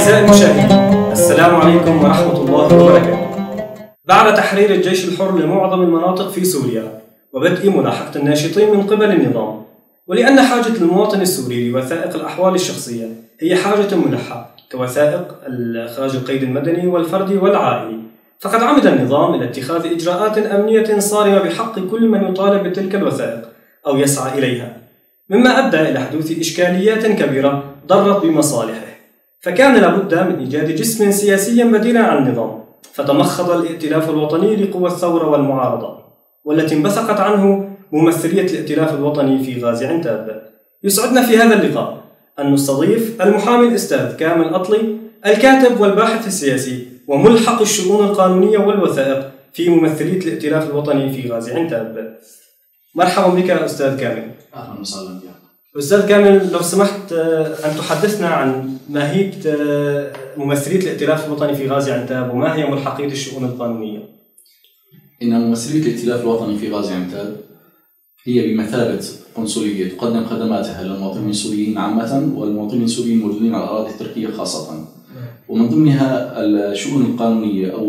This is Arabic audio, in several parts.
أعزائي المشاهدين، السلام عليكم ورحمة الله وبركاته. بعد تحرير الجيش الحر لمعظم المناطق في سوريا وبدء ملاحقة الناشطين من قبل النظام، ولأن حاجة المواطن السوري لوثائق الأحوال الشخصية هي حاجة ملحة كوثائق إخراج القيد المدني والفردي والعائلي، فقد عمد النظام إلى اتخاذ إجراءات أمنية صارمة بحق كل من يطالب بتلك الوثائق أو يسعى إليها، مما أدى إلى حدوث إشكاليات كبيرة ضرت بمصالحه، فكان لابد من إيجاد جسم سياسي بديلا عن النظام، فتمخض الائتلاف الوطني لقوى الثورة والمعارضة، والتي انبثقت عنه ممثلية الائتلاف الوطني في غازي عنتاب. يسعدنا في هذا اللقاء أن نستضيف المحامي الأستاذ كامل أطلي، الكاتب والباحث السياسي وملحق الشؤون القانونية والوثائق في ممثلية الائتلاف الوطني في غازي عنتاب. مرحبا بك أستاذ كامل. أهلا وسهلا بك. أستاذ كامل، لو سمحت أن تحدثنا عن ماهية ممثلية الائتلاف الوطني في غازي عنتاب، وما هي ملحقية الشؤون القانونية؟ إن ممثلية الائتلاف الوطني في غازي عنتاب هي بمثابة قنصلية تقدم خدماتها للمواطنين السوريين عامة والمواطنين السوريين الموجودين على الأراضي التركية خاصة، ومن ضمنها الشؤون القانونية أو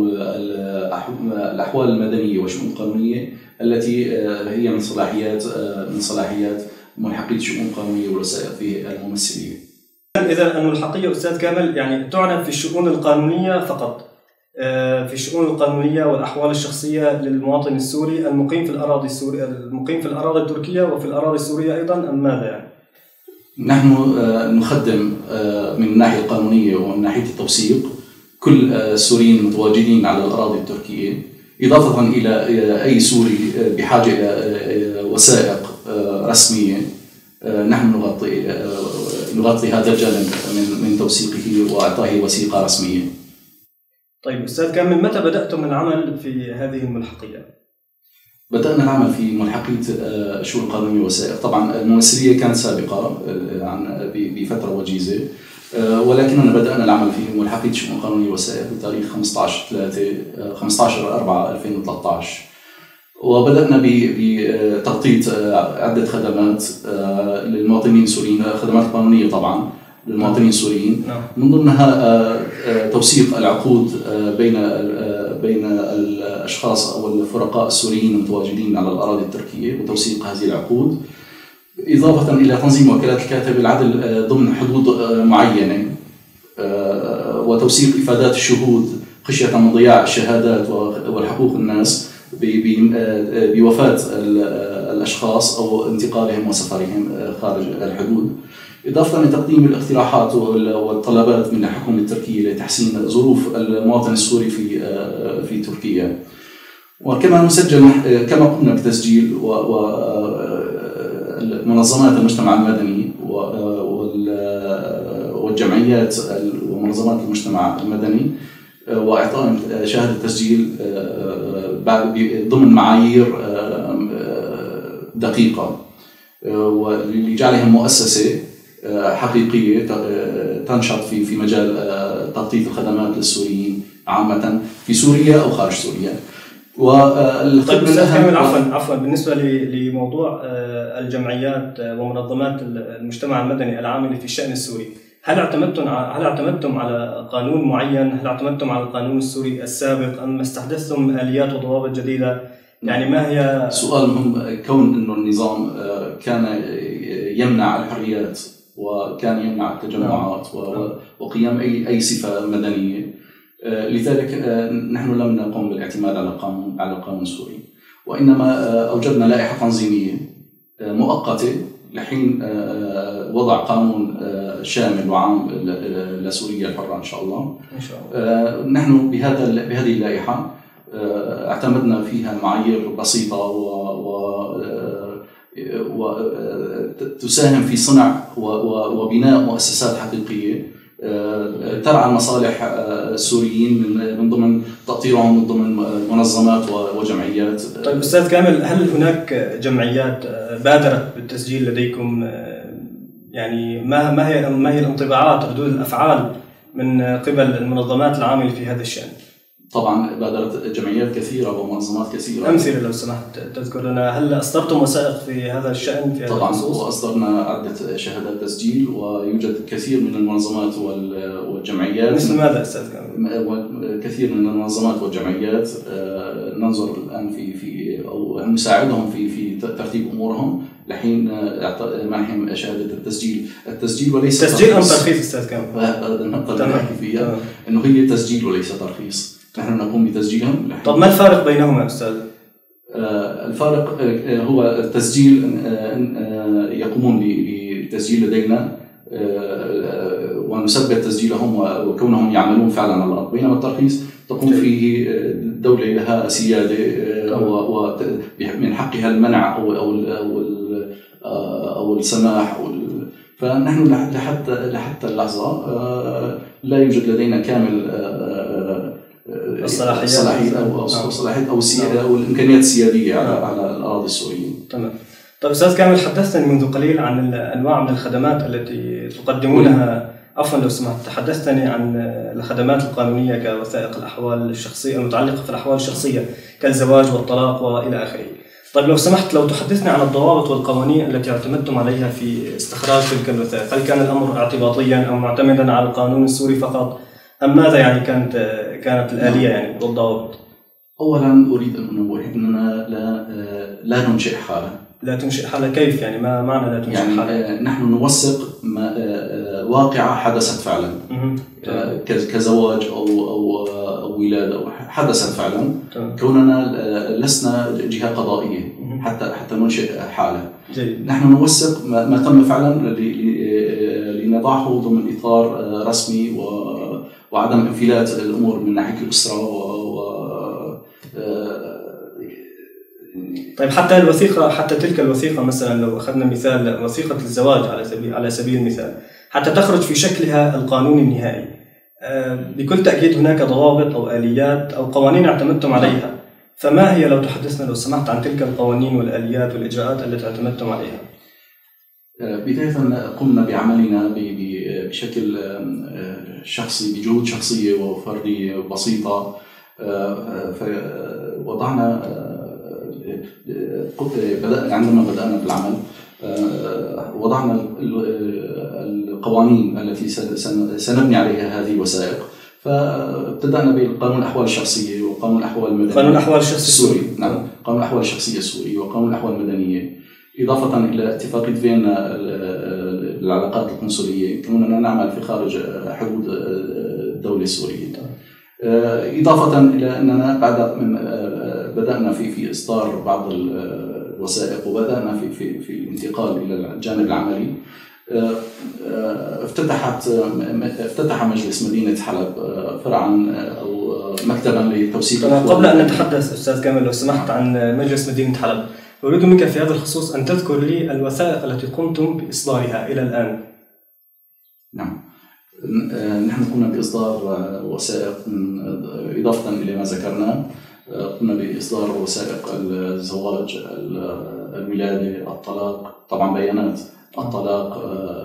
الأحوال المدنية والشؤون القانونية التي هي من صلاحيات ملحقية الشؤون القانونية والوثائق في الممثلية. إذا الملحقية أستاذ كامل يعني تعنى في الشؤون القانونية فقط، في الشؤون القانونية والأحوال الشخصية للمواطن السوري المقيم في الأراضي السورية، المقيم في الأراضي التركية وفي الأراضي السورية أيضا، أم ماذا يعني؟ نحن نخدم من الناحية القانونية ومن ناحية التوثيق كل السوريين المتواجدين على الأراضي التركية، إضافة إلى أي سوري بحاجة إلى وثائق رسمية. نحن نغطي هذا الجانب من توثيقه وإعطائه وثيقة رسمية. طيب أستاذ كامل، متى بدأتم العمل في هذه الملحقية؟ بدأنا العمل في ملحقية الشؤون القانونية والوثائق. طبعا الممثلية كانت سابقة بفترة وجيزة، ولكننا بدأنا العمل في ملحقية الشؤون القانونية والوثائق بتاريخ 15/3/2013، وبدأنا بتغطية عدة خدمات للمواطنين السوريين، خدمات قانونية طبعا للمواطنين السوريين، من ضمنها توثيق العقود بين الأشخاص أو الفرقاء السوريين المتواجدين على الأراضي التركية وتوثيق هذه العقود، إضافة إلى تنظيم وكالات الكاتب العدل ضمن حدود معينة، وتوثيق إفادات الشهود خشية من ضياع الشهادات والحقوق الناس بوفاة الأشخاص أو انتقالهم وسفرهم خارج الحدود، إضافة لتقديم الاقتراحات والطلبات من الحكومة التركية لتحسين ظروف المواطن السوري في تركيا. وكما نسجل كما قمنا بتسجيل منظمات المجتمع المدني والجمعيات ومنظمات المجتمع المدني، وإعطاء شهادة تسجيل ضمن معايير دقيقة، ولجعلها مؤسسة حقيقية تنشط في مجال تغطية الخدمات للسوريين عامة في سوريا أو خارج سوريا. طيب أستاذ كامل، عفوا بالنسبة لموضوع الجمعيات ومنظمات المجتمع المدني العاملة في الشأن السوري، هل اعتمدتم على قانون معين؟ هل اعتمدتم على القانون السوري السابق أم استحدثتم آليات وضوابط جديدة؟ يعني ما هي؟ سؤال مهم، كون إنه النظام كان يمنع الحريات وكان يمنع التجمعات وقيام أي صفة مدنية، لذلك نحن لم نقم بالاعتماد على القانون السوري، وإنما أوجدنا لائحة تنظيمية مؤقتة لحين وضع قانون شامل وعام لسوريا الحرة إن شاء الله. نحن بهذه اللائحة اعتمدنا فيها معايير بسيطة وتساهم في صنع وبناء مؤسسات حقيقية ترعى مصالح السوريين من ضمن تأطيرهم من ضمن منظمات وجمعيات. طيب أستاذ كامل، هل هناك جمعيات بادرت بالتسجيل لديكم؟ يعني ما هي الانطباعات، ردود الأفعال من قبل المنظمات العاملة في هذا الشأن؟ طبعا بادرت جمعيات كثيرة ومنظمات كثيرة. أمثلة لو سمحت تذكر لنا، هل أصدرتم وثائق في هذا الشأن في هذا طبعا الخصوص؟ وأصدرنا عدة شهادات تسجيل، ويوجد كثير من المنظمات والجمعيات. مثل ماذا أستاذ كامل؟ كثير من المنظمات والجمعيات ننظر الآن في أو نساعدهم في ترتيب أمورهم لحين منحهم شهادة التسجيل وليس تسجيل أم ترخيص أستاذ كامل؟ هذا النقطة اللي نحكي فيها، إنه هي تسجيل وليس ترخيص. نحن نقوم بتسجيلهم. طب ما الفارق بينهما أستاذ؟ الفارق هو التسجيل يقومون بتسجيل لدينا ونثبت تسجيلهم وكونهم يعملون فعلا على الأرض، بينما الترخيص تقوم فيه الدولة لها سيادة ومن حقها المنع أو السماح فنحن لحتى اللحظة لا يوجد لدينا كامل الصلاحيات أو الإمكانيات السيادية على الأراضي السورية. تمام. طيب أستاذ كامل، حدثتني منذ قليل عن الأنواع من الخدمات التي تقدمونها. عفوا لو سمحت، تحدثتني عن الخدمات القانونية كوثائق الأحوال الشخصية المتعلقة في الأحوال الشخصية كالزواج والطلاق وإلى آخره. طيب لو سمحت، لو تحدثني عن الضوابط والقوانين التي اعتمدتم عليها في استخراج تلك الوثائق، هل كان الأمر اعتباطيا أو معتمدا على القانون السوري فقط أم ماذا يعني كانت الآلية يعني والضوابط؟ أولا أريد أن أنوه أننا لا ننشئ حالة. لا تنشئ حالة كيف يعني؟ ما معنى لا تنشئ يعني حالة؟ نحن نوثق واقعة حدثت فعلا كزواج أو ولادة أو حدثت فعلا. كوننا لسنا جهة قضائية حتى ننشئ حالة. جيد. نحن نوثق ما تم فعلا لنضعه ضمن إطار رسمي وعدم انفلات الأمور من ناحية الأسرة طيب حتى تلك الوثيقة مثلا لو أخذنا مثال وثيقة الزواج على سبيل المثال، حتى تخرج في شكلها القانوني النهائي، بكل تأكيد هناك ضوابط أو آليات أو قوانين اعتمدتم عليها، فما هي لو تحدثنا لو سمحت عن تلك القوانين والآليات والإجراءات التي اعتمدتم عليها؟ بداية قمنا بعملنا بشكل شخصي، بجهود شخصية وفردية بسيطة. وضعنا عندما بدأنا في العمل وضعنا القوانين التي سنبني عليها هذه الوثائق، فابتدأنا بقانون الأحوال الشخصية وقانون الأحوال المدنية. قانون الأحوال الشخصية السوري. نعم، قانون الأحوال الشخصية السوري وقانون الأحوال المدنية، إضافة إلى اتفاقية فيينا العلاقات القنصلية، كوننا نعمل في خارج حدود الدولة السورية. إضافة إلى أننا بعد من بدأنا في إصدار بعض الوثائق وبدأنا في الانتقال إلى الجانب العملي. افتتح مجلس مدينة حلب فرعا أو مكتبا لتوثيق. قبل أن نتحدث أستاذ كامل لو سمحت عن مجلس مدينة حلب، أريد منك في هذا الخصوص أن تذكر لي الوثائق التي قمتم بإصدارها إلى الآن. نعم، نحن قمنا بإصدار وثائق إضافة إلى ما ذكرنا. قمنا بإصدار وثائق الزواج، الولادة، الطلاق، طبعا بيانات الطلاق،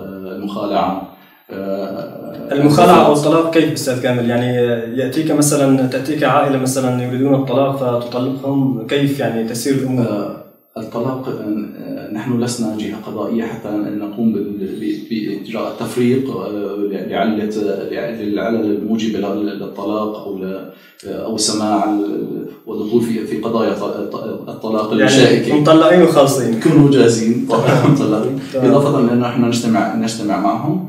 المخالعة أو الطلاق. كيف أستاذ كامل؟ يعني تأتيك عائلة مثلا يريدون الطلاق فتطلقهم، كيف يعني تسير الأمور؟ الطلاق نحن لسنا جهة قضائية حتى نقوم بإجراء التفريق للعلل الموجبة للطلاق أو السماع والدخول في قضايا الطلاق الشائكة. يعني مطلقين وخالصين كونوا جاهزين مطلقين. إضافة إلى أنه نحن نجتمع معهم،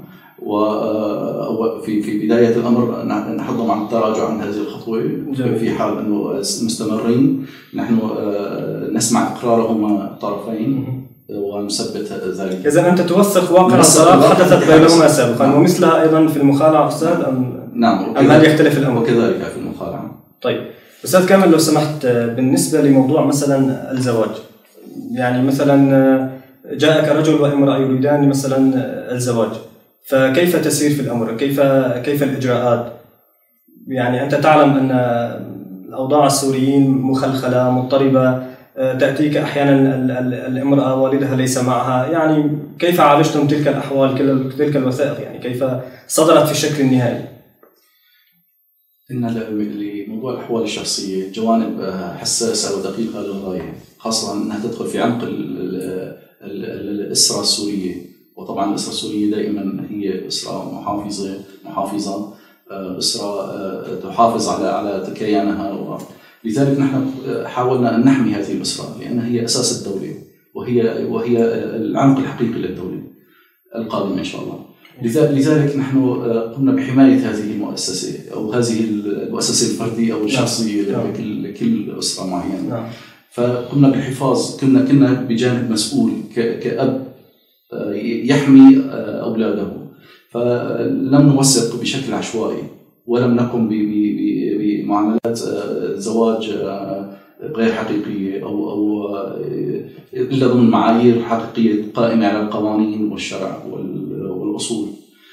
وفي بداية الأمر نحضهم عن التراجع عن هذه الخطوة. في حال أنه مستمرين نحن نسمع إقرارهم الطرفين ونثبت ذلك. إذا أنت توثق واقع الطلاق حدثت بينهما سابقا، ومثلها أيضا في المخالعة أستاذ أم؟ نعم، أم هل يختلف الأمر؟ وكذلك في المخالعة. طيب أستاذ كامل لو سمحت، بالنسبة لموضوع مثلا الزواج، يعني مثلا جاءك رجل وامرأة يريدان مثلا الزواج، فكيف تسير في الأمر؟ كيف الإجراءات؟ يعني أنت تعلم أن الأوضاع السوريين مخلخلة مضطربة، تأتيك أحيانا الامرأة والدها ليس معها، يعني كيف عالجتم تلك الأحوال، تلك الوثائق، يعني كيف صدرت في الشكل النهائي؟ إن موضوع الأحوال الشخصية جوانب حساسة ودقيقة للغاية، خاصة أنها تدخل في عمق الأسرة السورية. وطبعا الأسرة السورية دائما هي أسرة محافظة، أسرة تحافظ على كيانها. لذلك نحن حاولنا أن نحمي هذه الأسرة لأنها هي أساس الدولة، وهي العمق الحقيقي للدولة القادمة إن شاء الله. لذلك نحن قمنا بحماية هذه المؤسسة أو هذه المؤسسة الفردية أو الشخصية لكل أسرة معينة. فقمنا بالحفاظ، كنا بجانب مسؤول كأب يحمي أولاده، فلم نوثق بشكل عشوائي ولم نقم بمعاملات زواج غير حقيقية أو إلا ضمن معايير حقيقية قائمة على القوانين والشرع والأصول.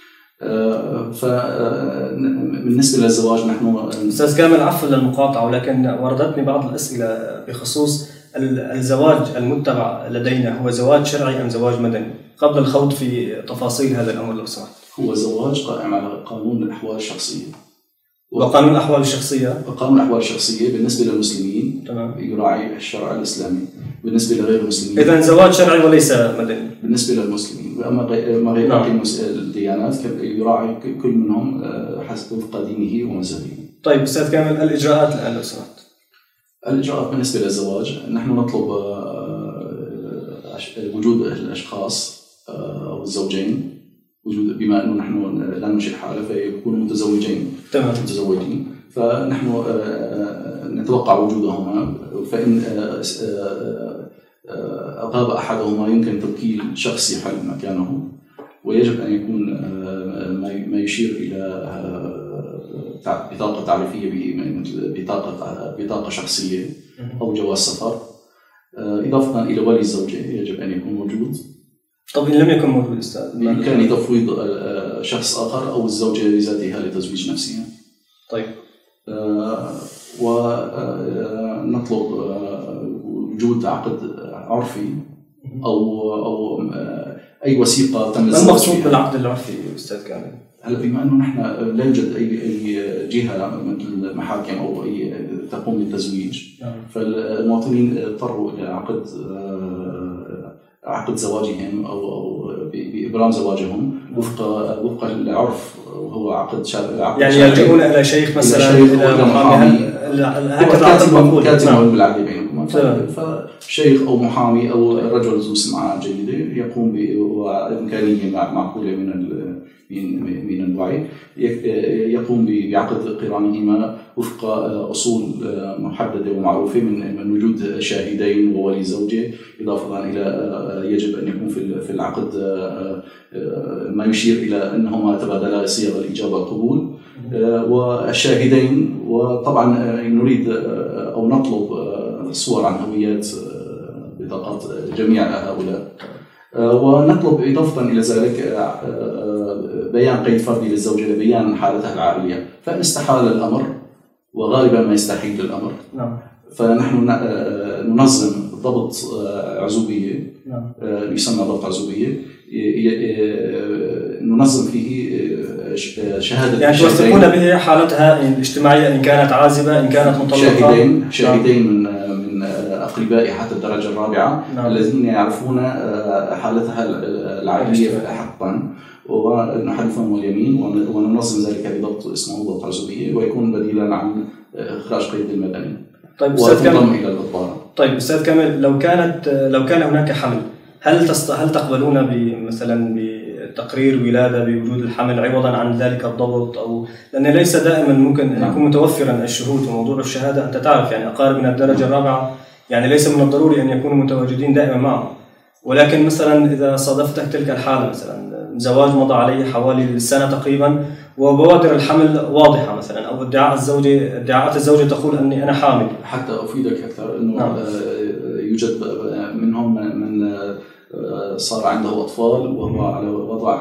فبالنسبة للزواج نحن أستاذ كامل، عفوا للمقاطعة، ولكن وردتني بعض الأسئلة بخصوص الزواج المتبع لدينا هو زواج شرعي أم زواج مدني؟ قبل الخوض في تفاصيل هذا الأمر لو سمحت. هو زواج قائم على قانون الأحوال الشخصية. وقانون الأحوال الشخصية؟ قانون الأحوال الشخصية بالنسبة للمسلمين تمام. يراعي الشرع الإسلامي. بالنسبة لغير المسلمين إذن زواج شرعي وليس مدني بالنسبة للمسلمين. وأما غير باقي الديانات يراعي كل منهم حسب وفق دينه ومذهبه. طيب أستاذ كامل، الإجراءات الآن لو سمحت. الإجراءات بالنسبة للزواج نحن نطلب وجود الأشخاص أو الزوجين، بما أنه نحن لا ننشئ حالة فيكونوا متزوجين. فنحن نتوقع وجودهما، فإن غاب أحدهما يمكن توكيل شخص يحل مكانه، ويجب أن يكون ما يشير إلى بطاقة تعريفية مثل بطاقة شخصية أو جواز سفر، إضافة إلى ولي الزوجة يجب أن يكون موجود. طب إن لم يكن موجود أستاذ؟ بإمكان تفويض شخص آخر أو الزوجة لذاتها لتزويج نفسها. طيب. ونطلب وجود عقد عرفي أو أي وثيقة تم الزواج. ما المقصود بالعقد العرفي أستاذ كامل؟ هلا بما أنه نحن لا يوجد أي جهة مثل محاكم أو أي تقوم بالتزويج، فالمواطنين اضطروا إلى عقد زواجهم أو بإبرام زواجهم وفق العرف، وهو عقد يعني يلجؤون إلى شيخ مثلا، إلى محامي، كاتب بالعقد بينكم. فشيخ أو محامي أو رجل ذو سمعة جيدة يقوم بإمكانية معقولة من الوعي، يقوم بعقد قرانهما وفق أصول محددة ومعروفة من وجود شاهدين وولي زوجة، إضافة إلى يجب أن يكون في العقد ما يشير إلى أنهما تبادلا صيغ الإجابة والقبول والشاهدين. وطبعا نريد أو نطلب صور عن هويات بطاقات جميع هؤلاء، ونطلب إضافة إلى ذلك بيان قيد فردي للزوجة لبيان حالتها العائلية، فإن استحال الأمر، وغالبا ما يستحيل الأمر، فنحن ننظم ضبط عزوبية، يسمى ضبط عزوبية، ننظم فيه شهادة، يعني توثقون به حالتها الاجتماعية إن كانت عازبة، إن كانت مطلقة. شاهدين من أقربائها حتى الدرجة الرابعة الذين يعرفون حالتها العائلية حقا، ونحلفهم اليمين، وننظم ذلك بضبط اسمه ضبط عزوبية، ويكون بديلا عن إخراج قيد المدني. طيب أستاذ كامل، إلى الإطباء. طيب أستاذ كامل، لو كان هناك حمل، هل تقبلون مثلا بتقرير ولادة بوجود الحمل عوضا عن ذلك الضبط؟ أو لأن ليس دائما ممكن أن يكون متوفرا الشهود، وموضوع الشهادة أنت تعرف يعني أقارب من الدرجة الرابعة يعني ليس من الضروري أن يكونوا متواجدين دائما معهم، ولكن مثلا إذا صادفتك تلك الحالة، مثلا زواج مضى عليه حوالي سنة تقريبا وبوادر الحمل واضحة مثلا، أو ادعاءات الزوجة تقول أني أنا حامل. حتى أفيدك أكثر أنه يوجد منهم من صار عنده أطفال وهو على وضع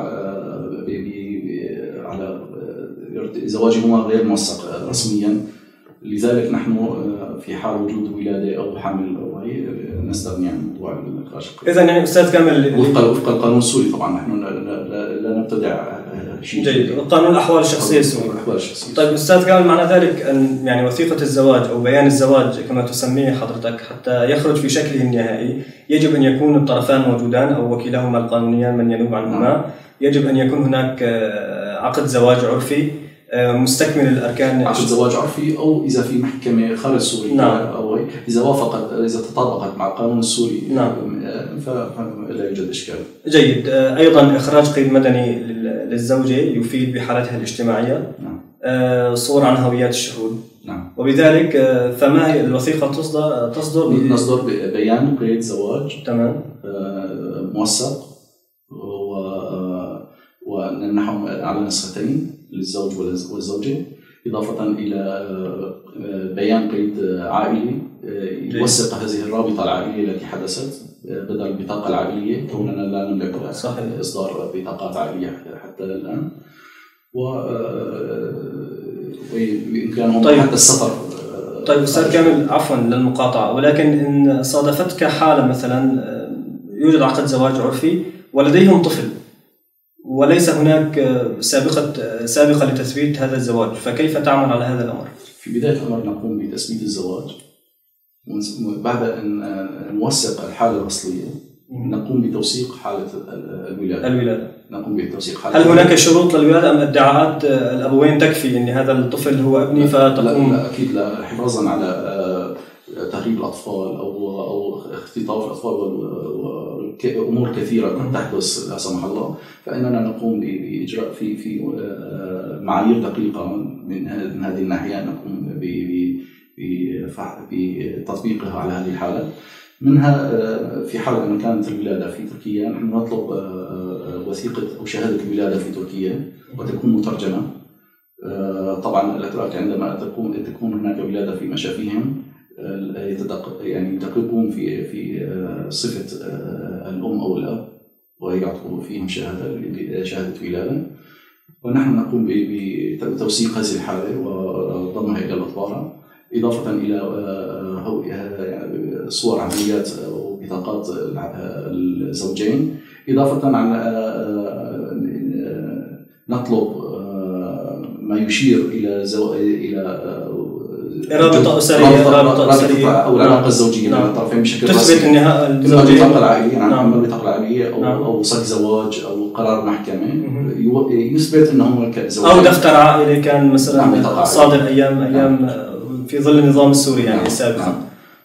على زواجهما غير موثق رسميا، لذلك نحن في حال وجود ولادة أو حمل أو هي نستغني عن موضوع الإخراج. إذن يعني أستاذ كامل، وفق القانون السوري طبعا نحن لا نبتدع شيء جيد. قانون الأحوال الشخصية السوري. طيب أستاذ كامل، معنى ذلك أن يعني وثيقة الزواج أو بيان الزواج كما تسميه حضرتك حتى يخرج في شكله النهائي يجب أن يكون الطرفان موجودان أو وكيلهما القانونيان من ينوب عنهما. يجب أن يكون هناك عقد زواج عرفي مستكمل الأركان. عقد زواج عرفي، أو إذا في محكمة خارج سوريا، نعم. أو إذا وافقت، إذا تطابقت مع القانون السوري، نعم. فلا يوجد إشكال. جيد. أيضا إخراج قيد مدني للزوجة يفيد بحالتها الاجتماعية. نعم. صور عن هويات الشهود. نعم. وبذلك فما هي الوثيقة تصدر بيان قيد زواج. تمام. موثق ونحو على نسختين للزوج والزوجة، إضافة إلى بيان قيد عائلي يوثق هذه الرابطة العائلية التي حدثت بدل البطاقة العائلية، كوننا لا نملك إصدار بطاقات عائلية حتى الآن، وبإمكانهم حتى السفر. طيب أستاذ كامل، عفوا للمقاطعة، ولكن إن صادفتك حالة مثلا يوجد عقد زواج عرفي ولديهم طفل وليس هناك سابقة لتثبيت هذا الزواج، فكيف تعمل على هذا الأمر؟ في بداية الأمر نقوم بتثبيت الزواج، بعد أن نوثق الحالة الأصلية نقوم بتوثيق حالة الولادة. نقوم بتوثيق حالة. هل هناك شروط للولادة أم ادعاءات الأبوين تكفي أن هذا الطفل هو ابني فتقوم؟ لا أكيد لا، حفاظا على تغريب الأطفال أو اختطاف الأطفال وأمور كثيرة قد تحدث لا سمح الله، فإننا نقوم بإجراء في معايير دقيقة من هذه الناحية، نقوم بتطبيقها على هذه الحالة. منها في حال أن كانت الولادة في تركيا نحن نطلب وثيقة أو شهادة الولادة في تركيا وتكون مترجمة. طبعا الأتراك عندما تكون هناك ولادة في مشافيهم يعني يدققون في صفة الأم أو الأب ويعطوا فيهم شهادة ولادة، ونحن نقوم بتوثيق هذه الحالة وضمها إلى الأطباء، إضافة إلى صور عمليات وبطاقات الزوجين، إضافة على نطلب ما يشير إلى رابطة أسرية أو العلاقة الزوجية بين الطرفين بشكل رسمي، تثبت إنها البطاقة العائلية، البطاقة العائلية أو صك زواج أو قرار محكمة يثبت أنه زواج، أو دفتر عائلي كان مثلا صادر أيام في ظل النظام السوري يعني سابقا.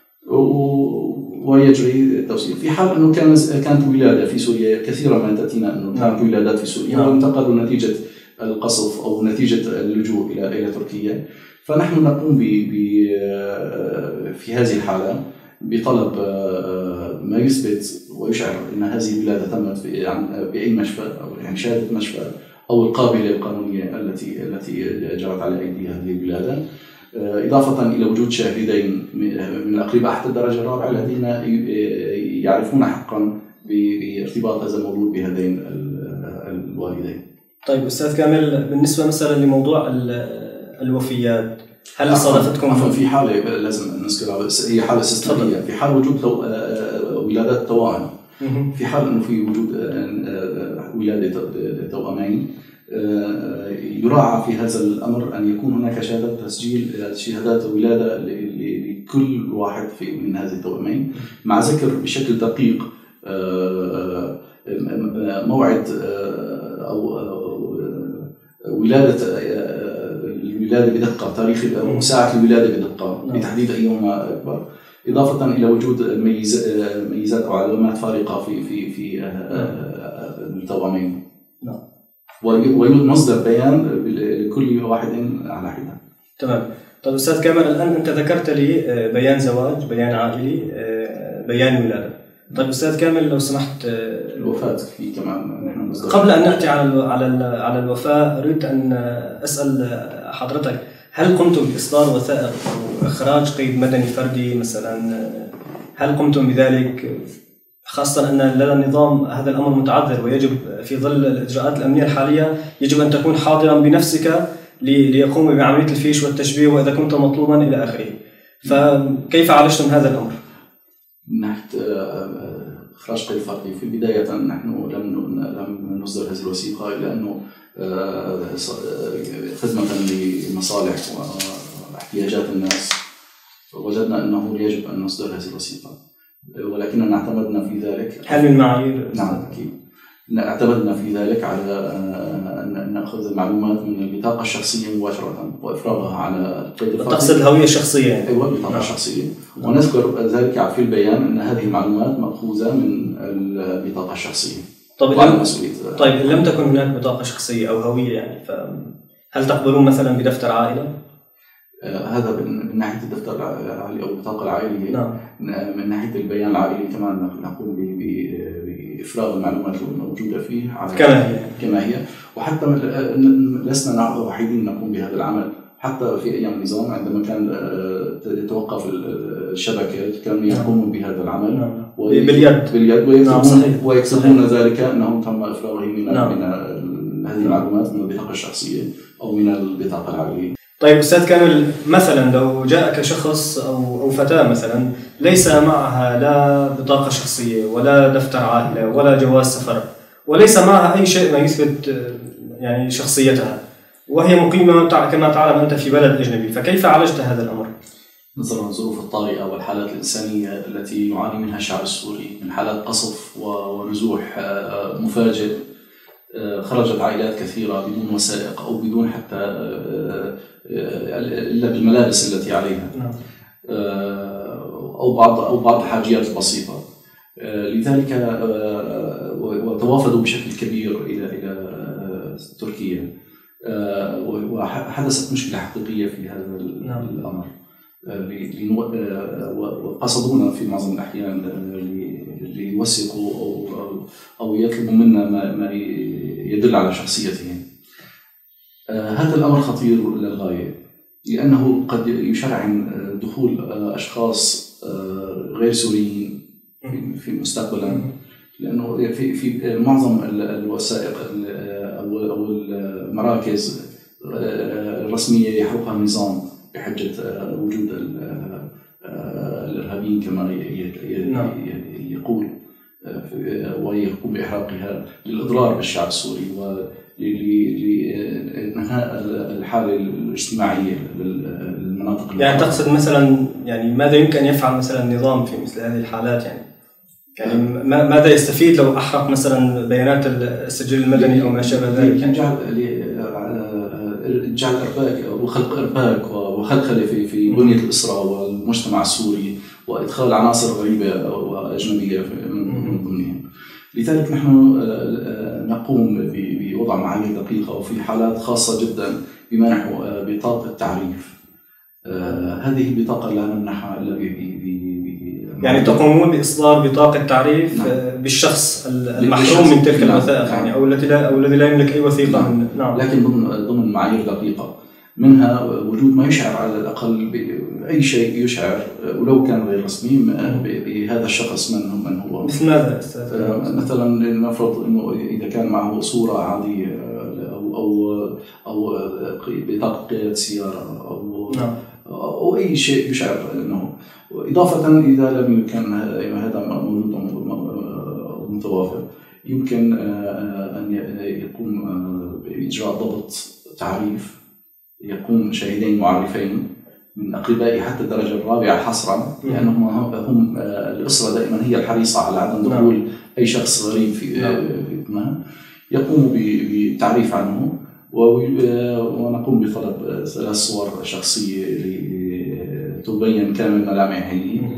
ويجري التوثيق. في حال أنه كانت ولادة في سوريا، كثيرا ما تأتينا أنه كانت ولادات في سوريا وانتقلوا نتيجة القصف أو نتيجة اللجوء إلى تركيا، فنحن نقوم في هذه الحالة بطلب ما يثبت ويشعر أن هذه الولادة تمت بأي مشفى، أو يعني شهادة مشفى أو القابلة القانونية التي جرت على أيدي هذه الولادة، إضافة إلى وجود شاهدين من الأقرباء حتى الدرجة الرابعة الذين يعرفون حقا بارتباط هذا المولود بهذين الوالدين. طيب أستاذ كامل، بالنسبة مثلا لموضوع الوفيات، هل صادفتكم؟ في حالة لازم نذكرها، هي حالة استثنائية، في حال وجود ولادات توائم، في حال أنه في وجود ولادة توأمين، يراعى في هذا الأمر أن يكون هناك شهادات تسجيل شهادات ولادة لكل واحد من هذه التوأمين، مع ذكر بشكل دقيق موعد أو الولادة بدقة، تاريخ وساعة الولادة بدقة بتحديد أيهما أكبر، إضافة إلى وجود ميزات أو علامات فارقة في التوأمين، ويوجد مصدر بيان لكل واحد على حدة. تمام. طيب أستاذ كامل، الآن أنت ذكرت لي بيان زواج، بيان عائلي، بيان ولادة. طيب أستاذ كامل لو سمحت، الوفاة في كمان نحن مصدر. قبل أن نأتي على الوفاة، أريد أن أسأل حضرتك، هل قمتم بإصدار وثائق أو إخراج قيد مدني فردي مثلا؟ هل قمتم بذلك؟ خاصة أن لدى النظام هذا الأمر متعذر، ويجب في ظل الإجراءات الأمنية الحالية يجب أن تكون حاضرا بنفسك ليقوم بعملية الفيش والتشبيه وإذا كنت مطلوبا إلى آخره. فكيف عالجتم هذا الأمر؟ نحن إخراج قيد فردي. في البداية نحن لم نصدر هذه الوثيقة لأنه خدمة لمصالح واحتياجات الناس، وجدنا أنه يجب أن نصدر هذه الوثيقة، ولكننا اعتمدنا في ذلك. هل من معايير؟ نعم أكيد. اعتمدنا في ذلك على أن نأخذ المعلومات من البطاقة الشخصية مباشرة وإفراغها على القيد الفردي. تقصد الهوية الشخصية يعني؟ أيوة، البطاقة الشخصية. ونذكر ذلك في البيان أن هذه المعلومات مأخوذة من البطاقة الشخصية. طيب إن لم تكن هناك بطاقة شخصية أو هوية يعني، فهل تقبلون مثلا بدفتر عائلة؟ هذا من ناحية الدفتر العائلي أو البطاقة العائلية. نعم. من ناحية البيان العائلي كمان نقوم بإفراغ المعلومات الموجودة فيه كما هي. وحتى لسنا وحيدين نقوم بهذا العمل. حتى في أيام النظام عندما كان يتوقف الشبكة كانوا يقومون بهذا العمل باليد ويكتبون ذلك أنهم تم إفراغه من هذه المعلومات من البطاقة الشخصية أو من البطاقة العائلية. طيب أستاذ كامل، مثلا لو جاءك شخص أو فتاة مثلا ليس معها لا بطاقة شخصية ولا دفتر عائلة ولا جواز سفر وليس معها أي شيء ما يثبت يعني شخصيتها، وهي مقيمة كما تعلم أنت في بلد أجنبي، فكيف عالجت هذا الأمر؟ نظرا للظروف الطارئة والحالات الإنسانية التي يعاني منها الشعب السوري من حالات قصف ونزوح مفاجئ، خرجت عائلات كثيرة بدون وثائق أو بدون حتى إلا بالملابس التي عليها أو بعض الحاجيات البسيطة. لذلك وتوافدوا بشكل كبير إلى تركيا، وحدثت مشكلة حقيقية في هذا الأمر. وقصدونا في معظم الأحيان ليوثقوا أو يطلبوا منا ما يدل على شخصيتهم. هذا الأمر خطير للغاية، لأنه قد يشرعن دخول أشخاص غير سوريين في مستقبلا، لأنه في معظم الوثائق أو المراكز الرسمية يحرقها النظام بحجة وجود الإرهابيين كما يقول، ويقوم بإحراقها للإضرار بالشعب السوري ولإنهاء الحالة الاجتماعية للمناطق. يعني تقصد مثلا يعني ماذا يمكن أن يفعل مثلا النظام في مثل هذه الحالات؟ يعني ماذا يستفيد لو أحرق مثلا بيانات السجل المدني أو ما شابه ذلك؟ يعني جعل إرباك وخلق إرباك وخلخلة في بنية الأسرة والمجتمع السوري، وإدخال عناصر غريبة وأجنبية من ضمنهم. لذلك نحن نقوم بوضع معايير دقيقة، وفي حالات خاصة جدا بمنح بطاقة تعريف. هذه البطاقة لا نمنحها إلا يعني تقومون بإصدار بطاقة تعريف بالشخص المحروم من تلك الوثائق، يعني أو الذي لا يملك أي وثيقة. نعم. لكن ضمن معايير دقيقة، منها وجود ما يشعر على الأقل بأي شيء يشعر ولو كان غير رسمي بهذا الشخص من هو. مثل ماذا؟ مثلا نفرض أنه إذا كان معه صورة عادية أو بطاقة قيادة سيارة أو أي شيء يشعر أنه، إضافة إذا لم يمكن هذا موجود متوافر، يمكن أن يقوم بإجراء ضبط تعريف، يقوم شاهدين معرفين من أقربائي حتى الدرجة الرابعة حصرا، لأنهم هم الأسرة دائما هي الحريصة على عدم دخول أي شخص غريب في ابنها، يقوم بالتعريف عنه، ونقوم بطلب 3 صور شخصية تبين كامل ملامحه،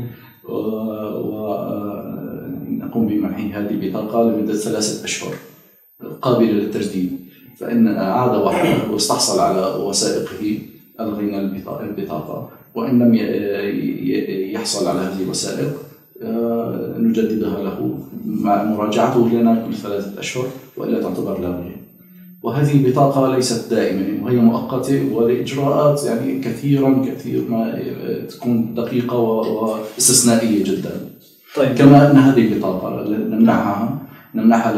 ونقوم بمنحه هذه البطاقة لمدة 3 أشهر قابلة للتجديد. فإن عاد واستحصل على وثائقه ألغينا البطاقة، وإن لم يحصل على هذه الوثائق نجددها له مع مراجعته لنا كل 3 أشهر، وإلا تعتبر لاغية. وهذه البطاقة ليست دائمة وهي مؤقتة، ولإجراءات يعني كثير ما تكون دقيقة واستثنائية جدا. طيب. كما أن هذه البطاقة نمنحها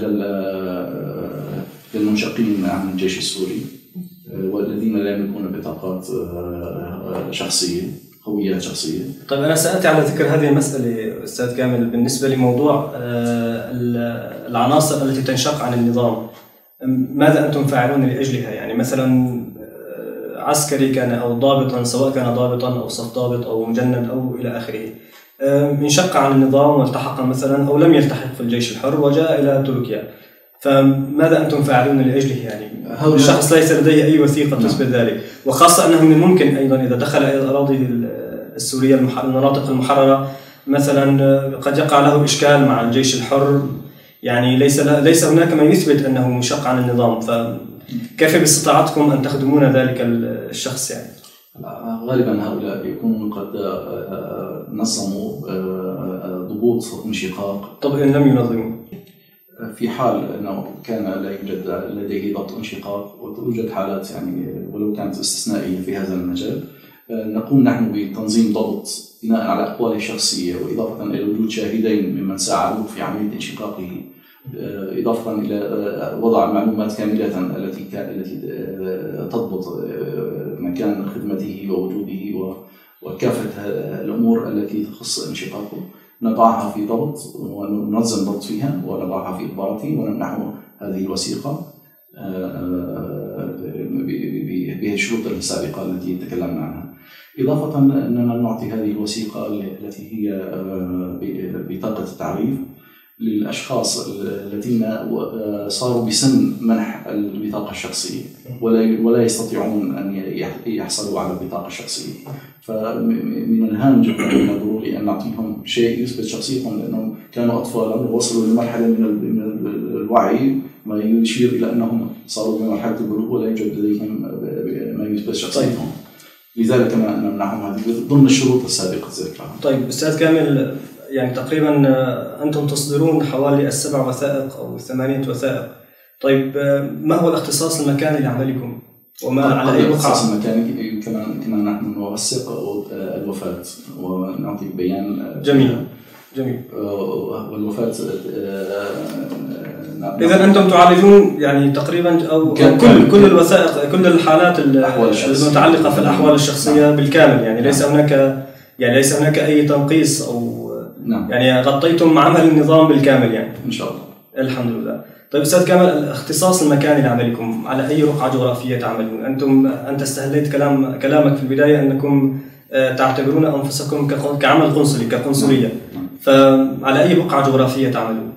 للمنشقين عن الجيش السوري والذين لا يملكون بطاقات شخصية هويات شخصية. طيب أنا سألت على ذكر هذه المسألة أستاذ كامل بالنسبة لموضوع العناصر التي تنشق عن النظام، ماذا أنتم فاعلون لأجلها؟ يعني مثلا عسكري كان أو ضابطا، سواء كان ضابطا أو صف ضابط أو مجند أو إلى آخره، انشق عن النظام والتحق مثلا أو لم يلتحق في الجيش الحر وجاء إلى تركيا، فماذا أنتم فاعلون لأجله؟ يعني الشخص ليس لديه أي وثيقة تثبت ذلك، وخاصة أنه من الممكن أيضا إذا دخل إلى الأراضي السورية المناطق المحررة مثلا قد يقع له إشكال مع الجيش الحر، يعني ليس هناك ما يثبت أنه منشق عن النظام، فكيف باستطاعتكم أن تخدمون ذلك الشخص؟ يعني غالبا هؤلاء يكونون قد نظموا ضبوط انشقاق. طب إن لم ينظموا، في حال أنه كان لا يوجد لديه ضبط انشقاق وتوجد حالات يعني ولو كانت استثنائية في هذا المجال، نقوم نحن بتنظيم ضبط بناء على أقواله الشخصية، وإضافة إلى وجود شاهدين ممن ساعدوه في عملية انشقاقه، إضافة إلى وضع معلومات كاملة التي تضبط مكان خدمته ووجوده وكافة الأمور التي تخص انشقاقه، نضعها في ضبط وننظم ضبط فيها ونضعها في إخباراتي ونمنحه هذه الوثيقة بالشروط السابقة التي تكلمنا عنها. إضافة أننا نعطي هذه الوثيقة التي هي بطاقة التعريف للأشخاص الذين صاروا بسن منح البطاقة الشخصية ولا يستطيعون أن يحصلوا على البطاقة الشخصية، فمن الهام جدا من الضروري أن نعطيهم شيء يثبت شخصيتهم، لأنهم كانوا أطفالا ووصلوا لمرحلة من الوعي ما يشير إلى أنهم صاروا بمرحلة البلوغ ولا يوجد لديهم ما يثبت شخصيتهم. لذلك نمنعهم هذه ضمن الشروط السابقة ذكرها. طيب أستاذ كامل، يعني تقريبا أنتم تصدرون حوالي 7 وثائق أو 8 وثائق، طيب ما هو الاختصاص المكاني لعملكم؟ وما على أي بقعة؟ الاختصاص المكاني كمان نحن نوثق الوفاة ونعطي بيان. جميل. والوفاة إذا أنتم تعالجون يعني تقريبا أو كل الوثائق، كل الحالات المتعلقة في الأحوال الشخصية بالكامل، يعني ليس هناك أي تنقيص أو يعني غطيتم عمل النظام بالكامل يعني. إن شاء الله. الحمد لله. طيب أستاذ كامل، الاختصاص المكاني لعملكم، على أي رقعة جغرافية تعملون؟ أنت استهليت كلامك في البداية أنكم تعتبرون أنفسكم كعمل قنصلي كقنصلية، فعلى أي بقعة جغرافية تعملون؟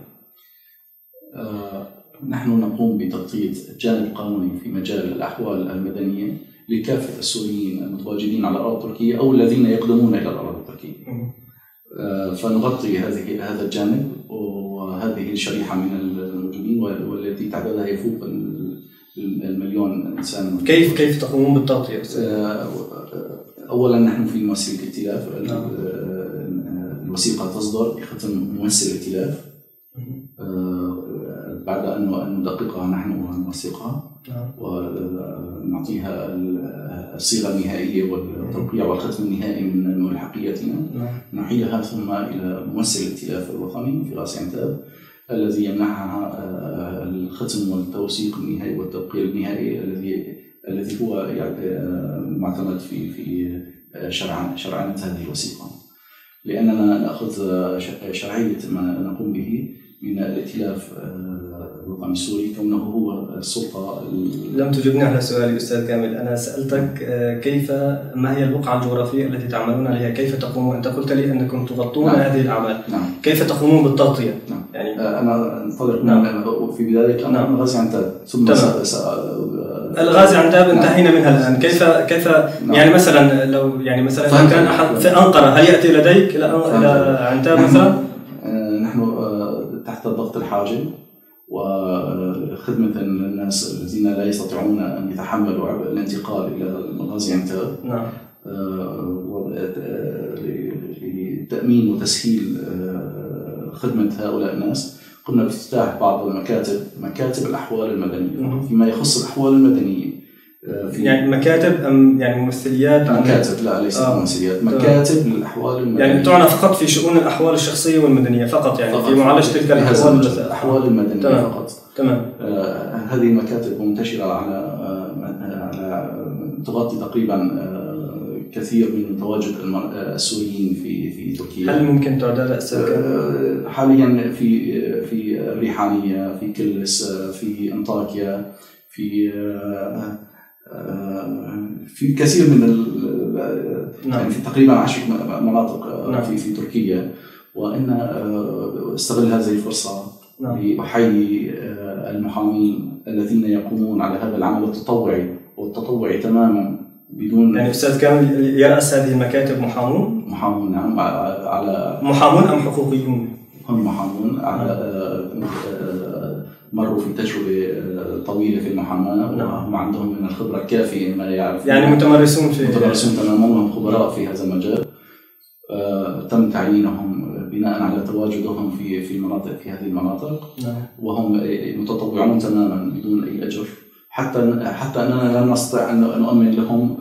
نحن نقوم بتغطية الجانب القانوني في مجال الأحوال المدنية لكافة السوريين المتواجدين على الأراضي التركية أو الذين يقدمون إلى الأراضي التركية. فنغطي هذا الجانب وهذه الشريحة من الموجودين والتي تعدادها يفوق 1,000,000 إنسان. كيف تقومون بالتغطية؟ أولا نحن في ممثل الائتلاف، الوثيقة تصدر بختم ممثل الائتلاف، بعد أن ندققها نحن ونوثقها ونعطيها الصيغة النهائية والتوقيع والختم النهائي من ملحقيتنا، نحيلها ثم إلى ممثل الائتلاف الوطني في راس عنتاب الذي يمنحها الختم والتوثيق النهائي والتوقيع النهائي الذي هو معتمد في شرعنة هذه الوثيقة، لأننا نأخذ شرعية ما نقوم به من الائتلاف الوطني السوري كونه هو السلطة. لم تجبني على سؤالي أستاذ كامل، أنا سألتك ما هي البقعة الجغرافية التي تعملون عليها؟ كيف تقومون؟ أنت قلت لي أنكم تغطون هذه الأعمال. كيف تقومون بالتغطية؟ يعني أنا انطلق في بداية أنا غازي عنتاب ثم الغازي عنتاب انتهينا منها الآن. كيف يعني مثلا لو يعني مثلا كان أحد في أنقرة، هل يأتي لديك إلى عنتاب مثلا؟ نحن تحت الضغط الحاجم وخدمة الناس الذين لا يستطيعون أن يتحملوا عبء الانتقال إلى الغازي عنتاب، لتأمين وتسهيل خدمة هؤلاء الناس قمنا بافتتاح بعض مكاتب الأحوال المدنية فيما يخص الأحوال المدنية. يعني مكاتب أم يعني ممثليات؟ مكاتب، لا ليست ممثليات، مكاتب للأحوال المدنية، يعني تعنى فقط في شؤون الأحوال الشخصية والمدنية فقط، يعني في معالجة تلك الأحوال المدنية فقط. تمام. هذه المكاتب منتشرة على تغطي تقريبا كثير من تواجد السوريين في تركيا. هل ممكن تعداد أستاذ؟ حاليا في الريحانية، في كلس، في أنطاكيا، في كثير من يعني في تقريبا 10 مناطق في تركيا. وأنا استغل هذه الفرصة لأحيي المحامين الذين يقومون على هذا العمل التطوعي تماما بدون. يعني أستاذ كامل يرأس هذه المكاتب محامون؟ محامون، نعم. على محامون أم حقوقيون؟ هم محامون مروا في تجربة طويلة في المحاماة، وهم عندهم من الخبرة الكافية ما يعرف. يعني متمرسون تماما، وهم خبراء في هذا المجال. تم تعيينهم بناء على تواجدهم في هذه المناطق. وهم متطوعون تماما بدون أي أجر، حتى أننا لم نستطع أن نؤمن لهم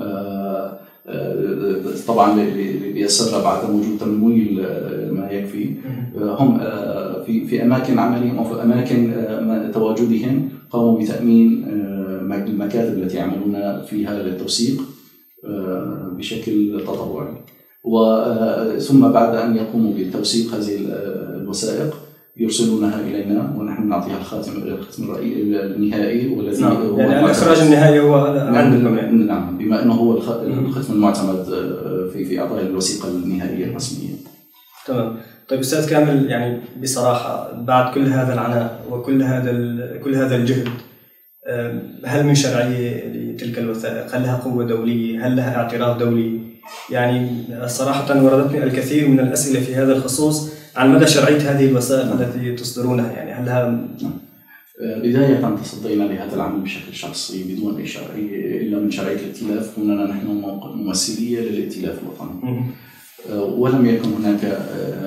طبعا ليسر بعد وجود تمويل ما يكفي. هم في أماكن عملهم وفي أماكن تواجدهم قاموا بتأمين المكاتب التي يعملون فيها للتوثيق بشكل تطوعي. ثم بعد أن يقوموا بتوثيق هذه الوثائق يرسلونها إلينا، ونحن نعطيها الختم النهائي والذي يعني الإخراج النهائي هو عندكم. نعم، بما أنه هو الختم المعتمد في إعطاء الوثيقة النهائية الرسمية. تمام. طيب أستاذ كامل، يعني بصراحة بعد كل هذا العناء وكل هذا الجهد، هل من شرعية لتلك الوثائق؟ هل لها قوة دولية؟ هل لها اعتراف دولي؟ يعني صراحة وردتني الكثير من الأسئلة في هذا الخصوص عن مدى شرعية هذه الوثائق التي تصدرونها. يعني هل لها بداية تصدينا لهذا العمل بشكل شخصي بدون أي شرعية إلا من شرعية الائتلاف، كوننا نحن ممثلية للائتلاف الوطني. ولم يكن هناك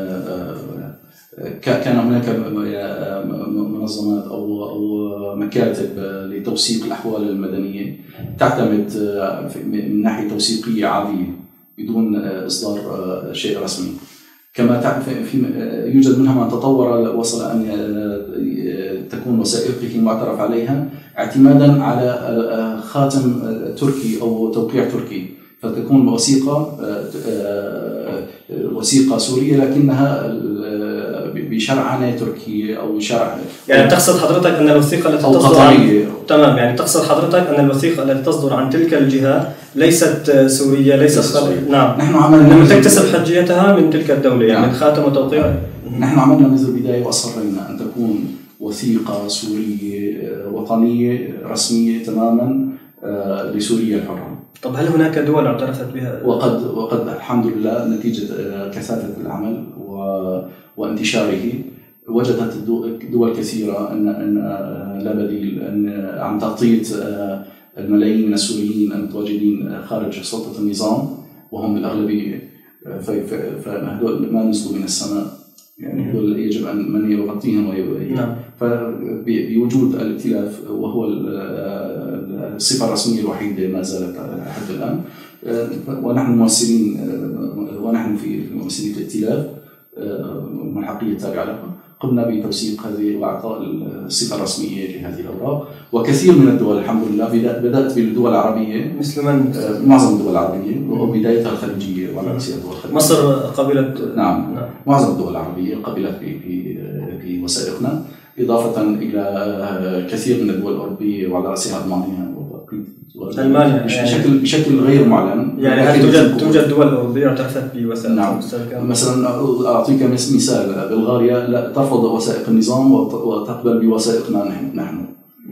كان هناك منظمات أو مكاتب لتوثيق الأحوال المدنية تعتمد من ناحية توثيقية عادية بدون إصدار شيء رسمي. كما تعرف يوجد منها من تطور وصل أن تكون وثائقه معترف عليها اعتمادا على خاتم تركي أو توقيع تركي، فتكون وثيقة سورية لكنها بشرعنة تركي أو شرع. يعني تقصد حضرتك أن الوثيقة التي تصدر تمام، يعني تقصد حضرتك أن الوثيقة التي تصدر عن تلك الجهة ليست سورية، ليست نعم، نحن عملنا تكتسب حجيتها من تلك الدولة، يعني من خاتم وتوقيع. نحن عملنا منذ البداية وأصرينا أن تكون وثيقة سورية وطنية رسمية تماما لسوريا الحرة. طب هل هناك دول اعترفت بها؟ وقد الحمد لله نتيجة كثافة العمل وانتشاره وجدت دول كثيرة أن لا بديل أن عن تغطية الملايين من السوريين المتواجدين خارج سلطة النظام، وهم الأغلبية. فهذول ما نزلوا من السماء، يعني هذول يجب أن من يغطيهم نعم. فبوجود الائتلاف وهو الصفة الرسمية الوحيدة ما زالت حتى الآن، ونحن ممثلين ونحن في ممثلية الائتلاف الملحقية التابعة لها قمنا بتوثيق هذه وإعطاء الصفة الرسمية لهذه الأوراق. وكثير من الدول الحمد لله بدأت بالدول العربية، مثل من؟ معظم الدول العربية وبدايتها الخليجية وعلى رأسها الدول الخليجية. مصر قبلت؟ نعم. معظم الدول العربية قبلت بوثائقنا، إضافة إلى كثير من الدول الأوروبية وعلى رأسها ألمانيا ألمانيا بشكل غير معلن. يعني هل توجد دول أوروبية اعترفت بوثائق؟ نعم. مثلا أعطيك مثال، بلغاريا لا ترفض وثائق النظام وتقبل بوثائقنا نحن.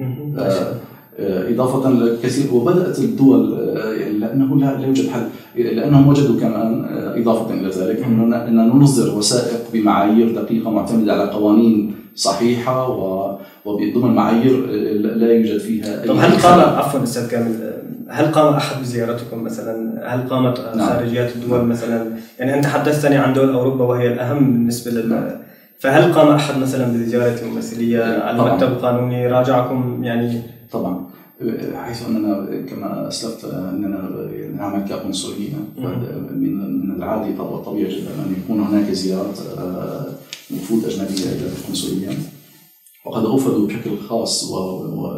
إضافة لكثير. وبدأت الدول لأنه لا يوجد حل، لأنهم وجدوا كمان إضافة إلى ذلك أننا نصدر وثائق بمعايير دقيقة معتمدة على قوانين صحيحة وبضمن معايير لا يوجد فيها. طب هل قام عفوا أستاذ كامل، هل قام أحد بزيارتكم مثلا؟ هل قامت خارجيات الدول مثلا؟ يعني أنت حدثتني عن دول أوروبا وهي الأهم بالنسبة فهل قام أحد مثلا بزيارة الممثلية على المكتب القانوني راجعكم يعني؟ طبعا، حيث أننا كما أسلفت أننا نعمل كقنصلية، من العادي والطبيعي جدا أن يكون هناك زيارات وفود أجنبية إلى القنصلية، وقد أوفدوا بشكل خاص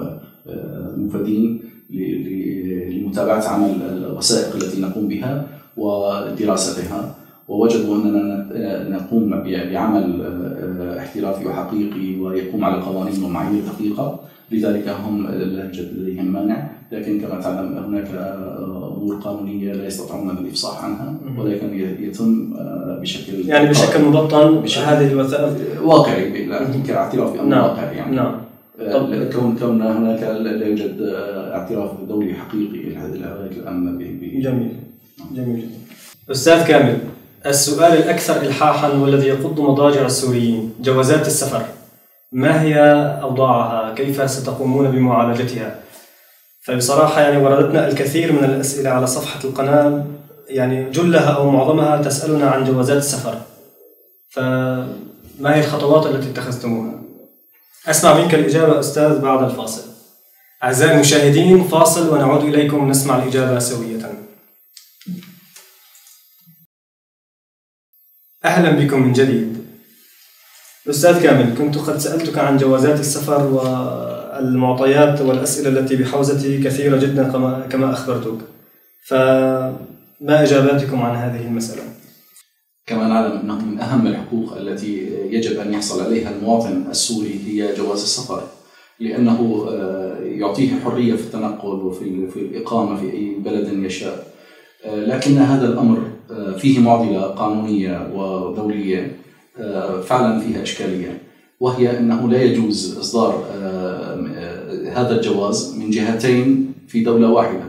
ومفيدين لمتابعة عمل الوثائق التي نقوم بها ودراستها، ووجدوا أننا نقوم بعمل احترافي وحقيقي ويقوم على قوانين ومعايير دقيقة، لذلك هم لا يوجد لديهم مانع. لكن كما تعلم هناك أمور قانونية لا يستطيعون الإفصاح عنها، ولكن يتم بشكل مبطن هذه الوثائق واقعي كاعتراف بأمر واقعي يعني. نعم. كون هناك لا يوجد اعتراف دولي حقيقي لهذه الأمن جميل جدا. أستاذ كامل، السؤال الأكثر إلحاحا والذي يقض مضاجع السوريين، جوازات السفر، ما هي أوضاعها؟ كيف ستقومون بمعالجتها؟ فبصراحة وردتنا الكثير من الأسئلة على صفحة القناة، جلها أو معظمها تسألنا عن جوازات السفر، فما هي الخطوات التي اتخذتموها؟ أسمع منك الإجابة أستاذ بعد الفاصل. أعزائي المشاهدين، فاصل ونعود إليكم نسمع الإجابة سوية. أهلا بكم من جديد. أستاذ كامل، كنت قد سألتك عن جوازات السفر والمعطيات والأسئلة التي بحوزتي كثيرة جدا كما أخبرتك، فما إجاباتكم عن هذه المسألة؟ كما نعلم أنه من أهم الحقوق التي يجب أن يحصل عليها المواطن السوري هي جواز السفر، لأنه يعطيه حرية في التنقل وفي الإقامة في أي بلد يشاء. لكن هذا الأمر فيه معضلة قانونية ودولية فعلا فيها إشكالية، وهي أنه لا يجوز إصدار هذا الجواز من جهتين في دولة واحدة،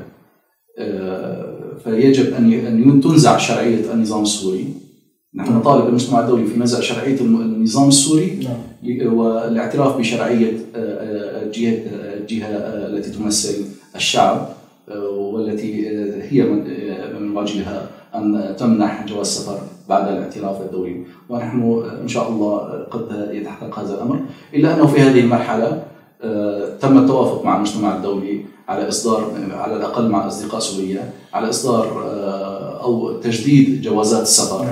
فيجب أن تنزع شرعية النظام السوري. نحن نطالب المجتمع الدولي في نزع شرعية النظام السوري والاعتراف بشرعية الجهة التي تمثل الشعب، والتي هي من واجبها أن تمنح جواز السفر بعد الاعتراف الدولي، ونحن إن شاء الله قد يتحقق هذا الأمر. إلا أنه في هذه المرحلة تم التوافق مع المجتمع الدولي على إصدار، على الأقل مع أصدقاء سوريا، على إصدار أو تجديد جوازات السفر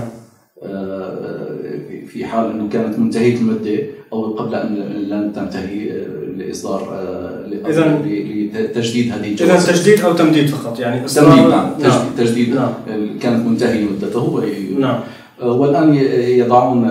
في حال أنه كانت منتهية المدة أو قبل أن لن تنتهي لإصدار لتجديد هذه الجوازات. إذا تجديد أو تمديد فقط تمديد. نعم. تجديد. كانت منتهية مدته. نعم. والآن يضعون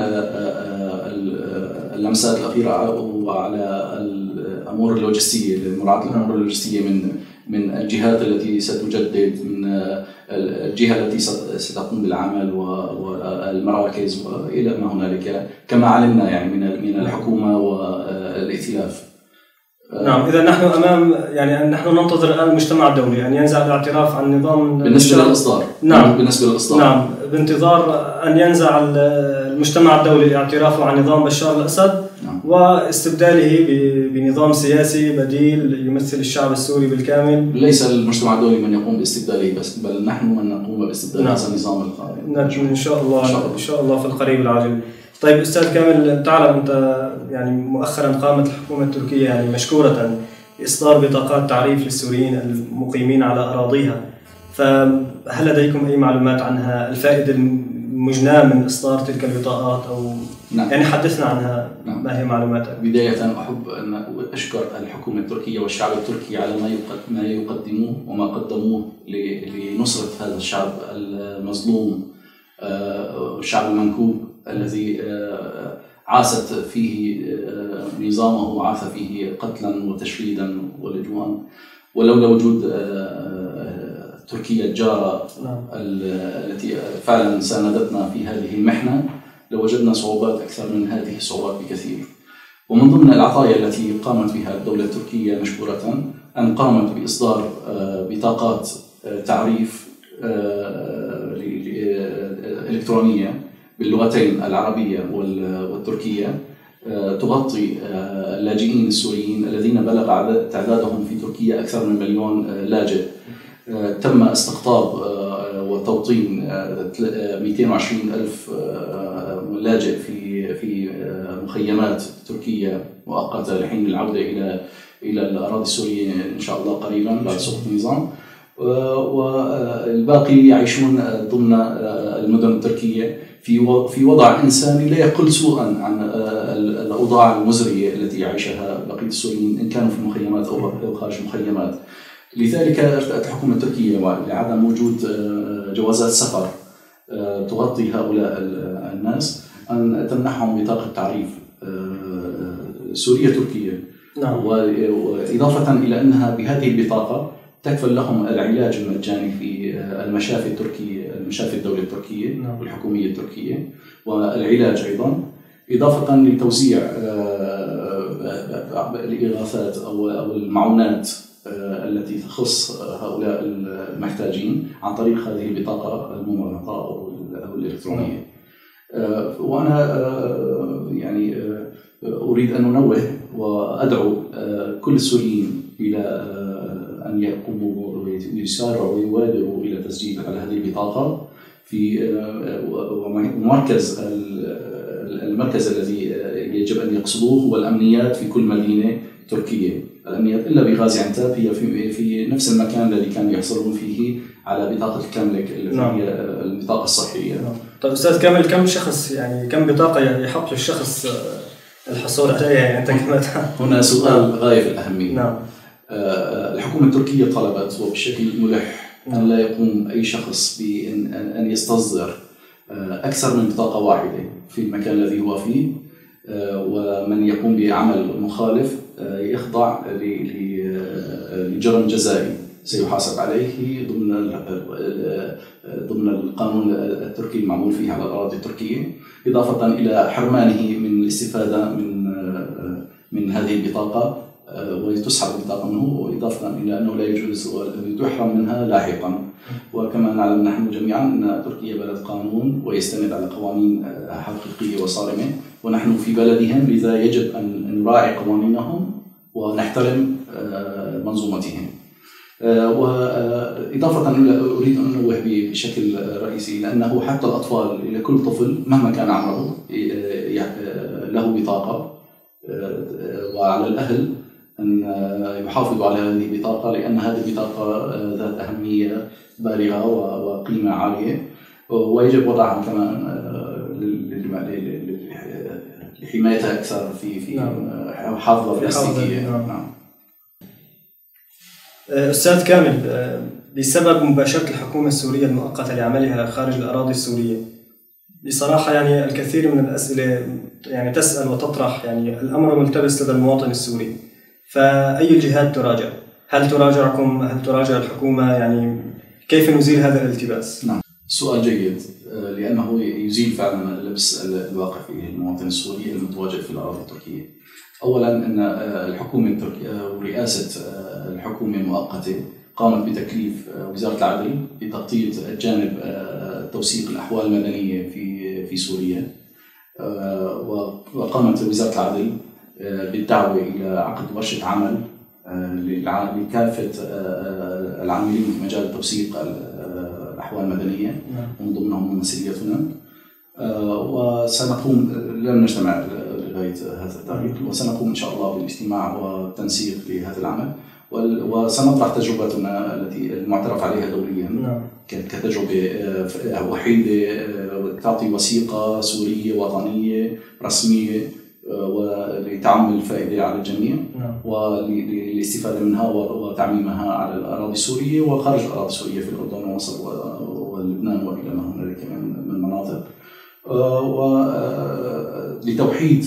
اللمسات الأخيرة على الأمور اللوجستية، مراعاة الأمور اللوجستية من الجهات التي ستجدد، من الجهة التي ستقوم بالعمل والمراكز وإلى ما هنالك، كما علمنا من الحكومة والائتلاف. نعم. إذا نحن أمام نحن ننتظر الآن المجتمع الدولي أن ينزع الاعتراف عن نظام بالنسبة للإصدار. نعم. بالنسبة للإصدار. نعم، بانتظار أن ينزع المجتمع الدولي اعترافه عن نظام بشار الأسد. نعم. واستبداله بنظام سياسي بديل يمثل الشعب السوري بالكامل. ليس المجتمع الدولي من يقوم باستبداله بل نحن من نقوم باستبدال هذا النظام القائم. نرجو إن شاء الله في القريب العاجل. طيب أستاذ كامل، تعلم أنت مؤخرا قامت الحكومة التركية مشكورة بإصدار بطاقات تعريف للسوريين المقيمين على أراضيها، فهل لديكم أي معلومات عنها؟ الفائدة المجناة من إصدار تلك البطاقات أو نعم. حدثنا عنها. نعم. ما هي معلوماتك؟ بداية أحب أن أشكر الحكومة التركية والشعب التركي على ما يقدموه وما قدموه لنصرة هذا الشعب المظلوم، الشعب المنكوب الذي عاست فيه نظامه وعاث فيه قتلا وتشريدا والعدوان. ولولا وجود تركيا الجارة التي فعلا ساندتنا في هذه المحنة لوجدنا صعوبات أكثر من هذه الصعوبات بكثير. ومن ضمن العطايا التي قامت بها الدولة التركية مشكورة أن قامت بإصدار بطاقات تعريف إلكترونية باللغتين العربية والتركية تغطي اللاجئين السوريين الذين بلغ تعدادهم في تركيا أكثر من 1,000,000 لاجئ. تم استقطاب وتوطين 220,000 لاجئ في مخيمات تركيا مؤقتة لحين العودة إلى الأراضي السورية إن شاء الله قريبا بعد سقوط النظام، والباقي يعيشون ضمن المدن التركية في وضع إنساني لا يقل سوءا عن الأوضاع المزرية التي يعيشها بقية السوريين إن كانوا في المخيمات أو خارج المخيمات. لذلك ارتأت الحكومة التركية لعدم وجود جوازات سفر تغطي هؤلاء الناس أن تمنحهم بطاقة تعريف سورية تركية. نعم. وإضافة إلى أنها بهذه البطاقة تكفل لهم العلاج المجاني في المشافي التركية، المشافي الدولة التركية. نعم. والحكومية التركية، والعلاج أيضا، إضافة لتوزيع الإغاثات أو المعونات التي تخص هؤلاء المحتاجين عن طريق هذه البطاقة الممرضة أو الإلكترونية. وأنا يعني أريد أن أنوه وأدعو كل السوريين إلى أن يقوموا ويسارعوا ويبادروا إلى تسجيل على هذه البطاقة في المركز الذي يجب أن يقصدوه هو الأمنيات في كل مدينة تركية. الأمنيات إلا بغازي عنتاب هي في نفس المكان الذي كانوا يحصلون فيه على بطاقة الكاملك التي هي البطاقة الصحية. طيب أستاذ كامل، كم شخص يعني كم بطاقة يعني يحق للشخص الحصول عليها؟ يعني أنت هنا سؤال غاية في الأهمية. نعم. الحكومة التركية طلبت وبشكل ملح أن لا يقوم أي شخص بأن يستصدر أكثر من بطاقة واحدة في المكان الذي هو فيه، ومن يقوم بعمل مخالف يخضع لجرم جزائي سيحاسب عليه ضمن القانون التركي المعمول فيه على الأراضي التركية، إضافة إلى حرمانه من الاستفادة من هذه البطاقة وتسحب البطاقة منه، وإضافة إلى أنه لا يجوز ويحرم منها لاحقا. وكما نعلم نحن جميعا أن تركيا بلد قانون ويستند على قوانين حقيقية وصارمة، ونحن في بلدهم، لذا يجب أن نراعي قوانينهم ونحترم منظومتهم. وإضافة أريد أن أنوه بشكل رئيسي، لأنه حتى الأطفال، إلى كل طفل مهما كان عمره له بطاقة، وعلى الأهل أن يحافظوا على هذه البطاقة، لأن هذه البطاقة ذات أهمية بالغة وقيمة عالية، ويجب وضعها كمان لحمايتها أكثر في حافظة بلاستيكية. نعم. أستاذ كامل، بسبب مباشرة الحكومة السورية المؤقتة لعملها خارج الأراضي السورية، بصراحة يعني الكثير من الأسئلة يعني تسأل وتطرح، يعني الأمر ملتبس لدى المواطن السوري، فأي الجهات تراجع؟ هل تراجعكم؟ هل تراجع الحكومة؟ يعني كيف نزيل هذا الالتباس؟ نعم، سؤال جيد، لأنه يزيل فعلا اللبس الواقع في المواطن السوري المتواجد في الأراضي التركية. أولا أن الحكومة التركية ورئاسة الحكومة المؤقتة قامت بتكليف وزارة العدل بتغطية الجانب توثيق الأحوال المدنية في سوريا، وقامت وزارة العدل بالدعوة إلى عقد ورشة عمل لكافة العاملين في مجال توثيق الأحوال المدنية، ومن ضمنهم ممثليتنا. وسنقوم، لن نجتمع لغاية هذا التاريخ، وسنقوم إن شاء الله بالاستماع والتنسيق لهذا العمل، وسنطرح تجربتنا التي المعترف عليها دوليا كتجربة وحيدة تعطي وثيقة سورية وطنية رسمية ولتعمل الفائدة على الجميع، وللاستفادة منها وتعميمها على الأراضي السورية وخارج الأراضي السورية في الأردن ومصر ولبنان وإلى ما هنالك من مناطق، ولتوحيد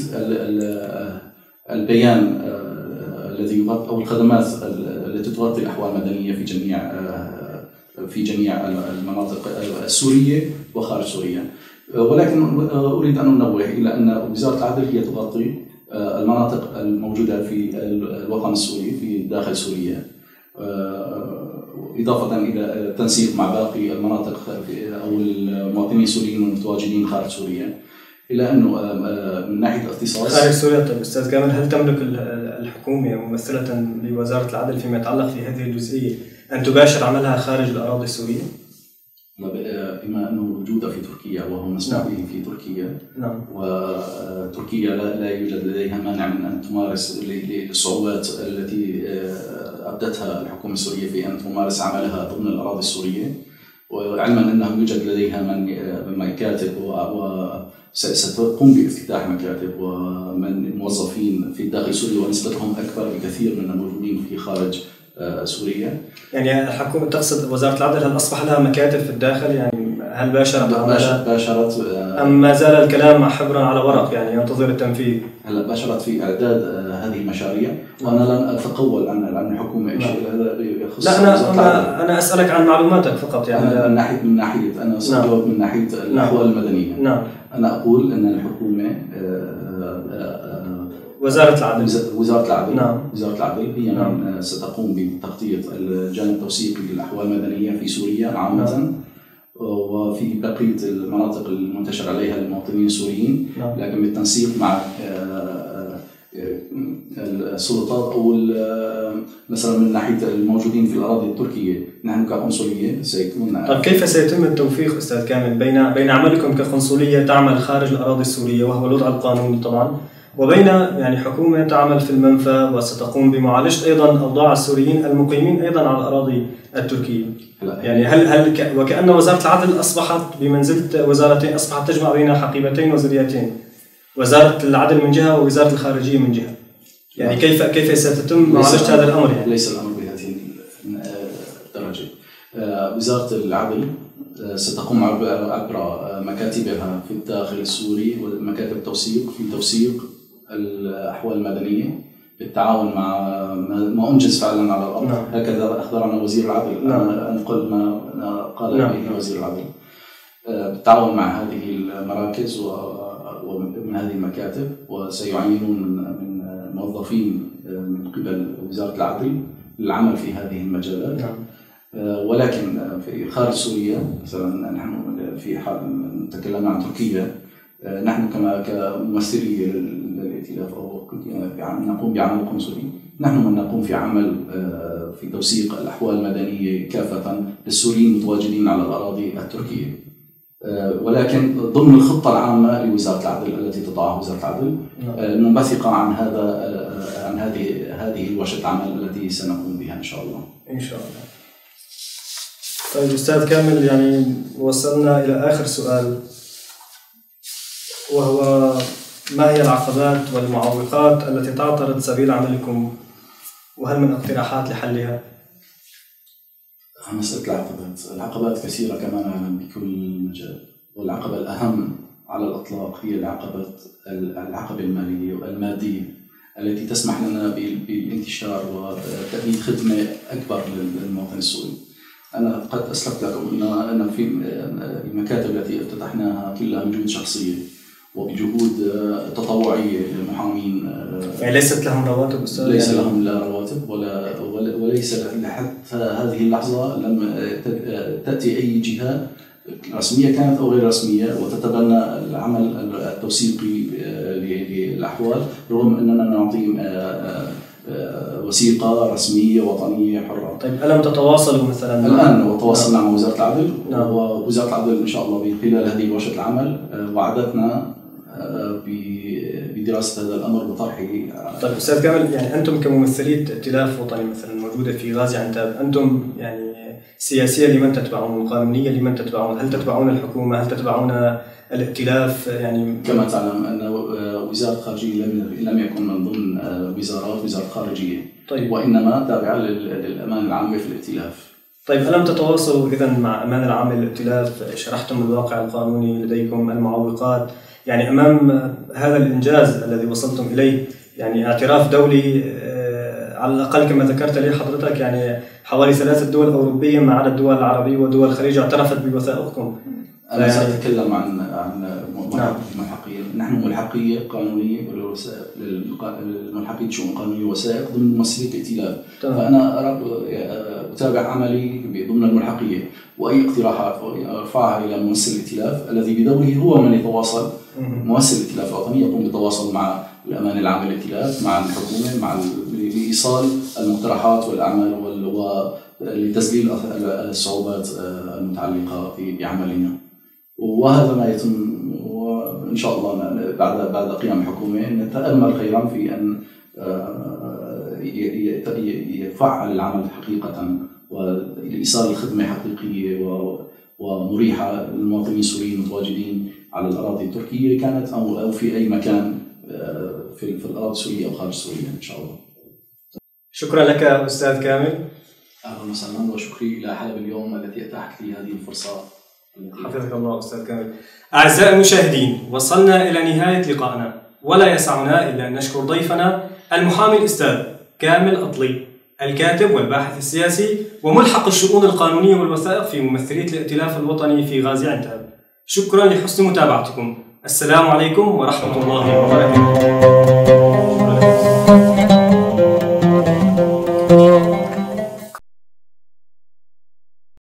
البيان الذي يغطي أو الخدمات التي تغطي الأحوال المدنية في جميع المناطق السورية وخارج سوريا. ولكن أريد أن أنوه إلى أن وزارة العدل هي تغطي المناطق الموجودة في الوطن السوري في داخل سوريا، إضافة إلى التنسيق مع باقي المناطق أو المواطنين السوريين المتواجدين خارج سوريا، إلى أنه من ناحية الاختصاص خارج سوريا. طيب أستاذ كامل، هل تملك الحكومة ممثلة لوزارة العدل فيما يتعلق في هذه الجزئية أن تباشر عملها خارج الأراضي السورية؟ بما أنه موجودة في تركيا وهو مسموح به في تركيا، وتركيا لا يوجد لديها مانع من أن تمارس للصعوبات التي أبدتها الحكومة السورية في أن تمارس عملها ضمن الأراضي السورية، وعلما أنه يوجد لديها من مكاتب وستقوم بافتتاح مكاتب ومن موظفين في داخل سوريا ونسبتهم أكبر بكثير من الموجودين في خارج سوريا. يعني الحكومة تقصد وزارة العدل، هل أصبح لها مكاتب في الداخل؟ يعني هل باشرت أم ما زال الكلام حبرا على ورق يعني ينتظر التنفيذ؟ هلا باشرت في إعداد هذه المشاريع، وأنا لن أتقول عن الحكومة شيء هذا يخص. لا أنا أسألك عن معلوماتك فقط يعني. أنا من ناحية أنا سأجاوب من ناحية الأحوال المدنية. نعم. أنا أقول أن الحكومة وزارة العدل. نعم. وزارة العدل هي من ستقوم بتغطية الجانب التوثيقي للأحوال المدنية في سوريا عامة، وفي بقية المناطق المنتشر عليها المواطنين السوريين، لكن بالتنسيق مع السلطات أو مثلا من ناحية الموجودين في الأراضي التركية. نحن كقنصلية سيكون. طيب كيف سيتم التوفيق أستاذ كامل بين عملكم كقنصلية تعمل خارج الأراضي السورية وهو الوضع القانوني طبعا، وبين يعني حكومة تعمل في المنفى وستقوم بمعالجة أيضا أوضاع السوريين المقيمين أيضا على الأراضي التركية؟ يعني هل وكأن وزارة العدل أصبحت بمنزلة وزارتين، أصبحت تجمع بين حقيبتين وزريتين، وزارة العدل من جهة ووزارة الخارجية من جهة. يعني كيف ستتم معالجة هذا الأمر؟ يعني ليس الأمر بهذه الدرجة. وزارة العدل ستقوم عبر مكاتبها في الداخل السوري ومكاتب التوثيق في توثيق الأحوال المدنية بالتعاون مع ما أنجز فعلا على الأرض. هكذا أخبرنا وزير العدل. أنا أنقل ما قال به وزير العدل. بالتعاون مع هذه المراكز ومن هذه المكاتب، وسيعينون من موظفين من قبل وزارة العدل للعمل في هذه المجالات. ولكن في خارج سوريا مثلا نحن في حال نتكلم عن تركيا، نحن كممثلي للائتلاف أو نقوم بعمل قنصلي، نحن من نقوم في عمل في توثيق الأحوال المدنية كافة للسوريين المتواجدين على الأراضي التركية، ولكن ضمن الخطة العامة لوزارة العدل التي تضعها وزارة العدل، منبثقة عن هذه ورشة العمل التي سنقوم بها إن شاء الله. إن شاء الله. طيب أستاذ كامل، يعني وصلنا إلى آخر سؤال، وهو ما هي العقبات والمعوقات التي تعترض سبيل عملكم، وهل من اقتراحات لحلها؟ مسألة العقبات كثيرة كما نعلم بكل مجال، والعقبة الأهم على الإطلاق هي العقبة المالية والمادية التي تسمح لنا بالانتشار وتأمين خدمة أكبر للمواطن السوري. أنا قد أسلفت لكم أن في المكاتب التي افتتحناها كلها بجهود شخصية وبجهود تطوعية للمحامين. يعني ليست لهم رواتب أستاذ؟ ليس لهم لا رواتب وليس حتى هذه اللحظة لم تأتي أي جهة رسمية كانت أو غير رسمية وتتبنى العمل التوثيقي للأحوال، رغم أننا نعطي وثيقة رسمية وطنية حرة. طيب ألم تتواصلوا مثلا؟ الآن تواصلنا مع وزارة العدل، ووزارة العدل إن شاء الله خلال هذه ورشة العمل وعدتنا بدراسة هذا الأمر وطرحه. طيب أستاذ كامل، يعني أنتم كممثلي ائتلاف وطني مثلا موجودة في غازي عنتاب، أنتم يعني سياسيا لمن تتبعون؟ قانونيا لمن تتبعون؟ هل تتبعون الحكومة؟ هل تتبعون الائتلاف؟ يعني كما تعلم أن وزارة الخارجية لم يكن من ضمن وزارة الخارجية. طيب. وإنما تابعة للأمان العامة في الائتلاف. طيب ألم تتواصلوا إذن مع أمان العام للائتلاف؟ شرحتم الواقع القانوني لديكم، المعوقات، يعني أمام هذا الإنجاز الذي وصلتم إليه، يعني اعتراف دولي على الأقل كما ذكرت لي حضرتك، يعني حوالي 3 دول أوروبية ما عدا الدول العربية ودول الخليج اعترفت بوثائقكم. أنا سأتكلم عن الملحقية. نحن ملحقية قانونية للملحقية شؤون قانونية ووثائق ضمن مؤسسة الائتلاف، فأنا أتابع عملي ضمن الملحقية، وأي اقتراحات أرفعها إلى مؤسسة الائتلاف الذي بدوره هو من يتواصل. مؤسسة الائتلاف الوطني يقوم بالتواصل مع الأمان العام للائتلاف، مع الحكومة، لإيصال المقترحات والأعمال ولتسجيل الصعوبات المتعلقة بعملنا. وهذا ما يتم، وإن شاء الله بعد قيام الحكومة نتأمل خيرا في أن يفعل العمل حقيقة ولإيصال الخدمة حقيقية ومريحة للمواطنين السوريين المتواجدين على الأراضي التركية كانت أو في أي مكان في الأراضي السورية أو خارج سوريا إن شاء الله. شكرا لك أستاذ كامل. أهلا وسهلا، وشكري إلى حلب اليوم التي أتاحت لي هذه الفرصة. حفظك الله أستاذ كامل. أعزائي المشاهدين، وصلنا إلى نهاية لقائنا، ولا يسعنا إلا أن نشكر ضيفنا المحامي الأستاذ كامل أطلي، الكاتب والباحث السياسي وملحق الشؤون القانونية والوثائق في ممثلية الائتلاف الوطني في غازي عنتاب. شكرا لحسن متابعتكم. السلام عليكم ورحمة الله وبركاته.